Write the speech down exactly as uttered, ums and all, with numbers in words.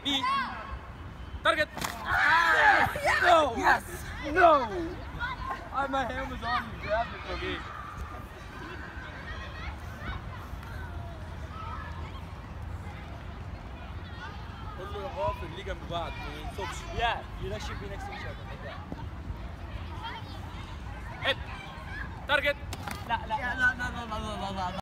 E. Target. No. Yes. No. I, my hand was on you. Grab it for me. قول له يا غافر ليه جنب بعض ما ينصبش. Yeah, you guys should be next to each other like that. Hit. Target. لا لا لا لا لا لا لا لا